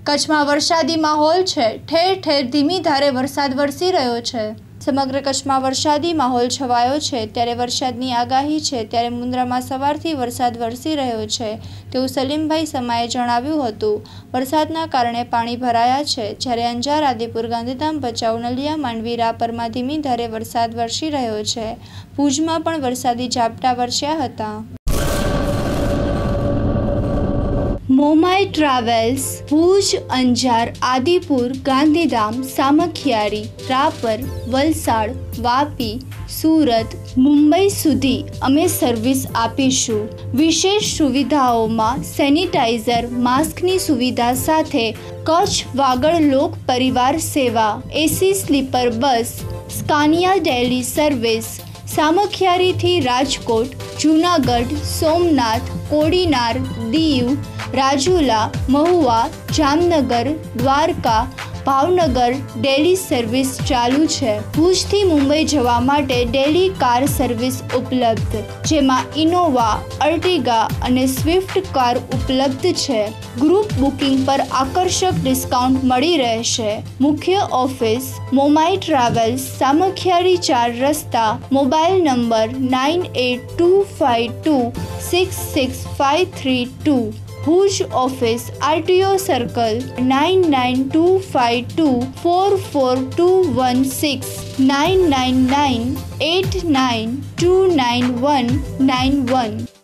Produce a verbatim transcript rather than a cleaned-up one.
કચ્છમાં વરસાદી માહોલ છે। ઠેર ઠેર ધીમી ધારે વરસાદ વરસી રહ્યો છે। સમગ્ર કચ્છમાં વરસાદી માહોલ છવાયો છે ત્યારે વરસાદની આગાહી છે ત્યારે મુન્દ્રામાં સવારથી વરસાદ વરસી રહ્યો છે તેવું સલીમભાઈ સમાએ જણાવ્યું હતું। વરસાદના કારણે પાણી ભરાયા છે જ્યારે અંજાર, આદિપુર, ગાંધીધામ, ભચાઉ, નલિયા, માંડવી, રાપરમાં ધીમી ધારે વરસાદ વરસી રહ્યો છે। ભુજમાં પણ વરસાદી ઝાપટા વરસ્યા હતા। મોમાઈ ટ્રાવેલ્સ ભુજ, અંજાર, આદિપુર, ગાંધીધામ, સામખિયારી, રાપર, વલસાડ, વાપી, સુરત, મુંબઈ સુધી અમે સર્વિસ આપીશું। વિશેષ સુવિધાઓમાં સેનિટાઈઝર, માસ્કની સુવિધા સાથે Kutch Vagad Lok Parivar Seva, AC sleeper bus, Scania daily service, સામખિયારીથી રાજકોટ, જૂનાગઢ, સોમનાથ, કોડીનાર, દીવ, રાજુલા, મહુવા, જામનગર, દ્વારકા, ભાવનગર ડેલી સર્વિસ ચાલુ છે। ભુજથી મુંબઈ જવા માટે ડેલી કાર સર્વિસ ઉપલબ્ધ, જેમાં ઇનોવા, અર્ટિગા અને સ્વિફ્ટ કાર ઉપલબ્ધ છે। ગ્રુપ બુકિંગ પર આકર્ષક ડિસ્કાઉન્ટ મળી રહેશે। મુખ્ય ઓફિસ મોમાઈ ટ્રાવેલ્સ, સામખિયારી ચાર રસ્તા, mobile number nine eight two five two six six five three two. Bhuj office RTO circle nine nine two five two four four two one six, nine nine nine eight nine two nine one nine one.